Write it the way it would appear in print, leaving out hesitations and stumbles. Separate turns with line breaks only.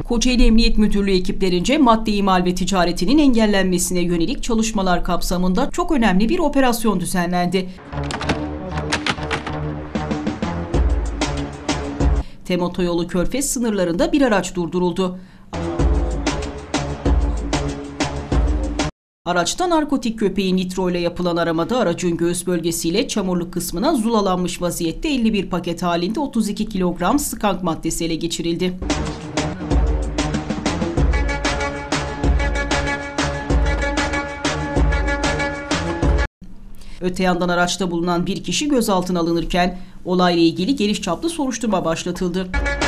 Kocaeli Emniyet Müdürlüğü ekiplerince madde imal ve ticaretinin engellenmesine yönelik çalışmalar kapsamında çok önemli bir operasyon düzenlendi. TEM Otoyolu Körfez sınırlarında bir araç durduruldu. Araçta narkotik köpeği Nitro ile yapılan aramada aracın göğüs bölgesiyle çamurluk kısmına zulalanmış vaziyette 51 paket halinde 32 kilogram skank maddesi ele geçirildi. Öte yandan araçta bulunan bir kişi gözaltına alınırken olayla ilgili geniş çaplı soruşturma başlatıldı.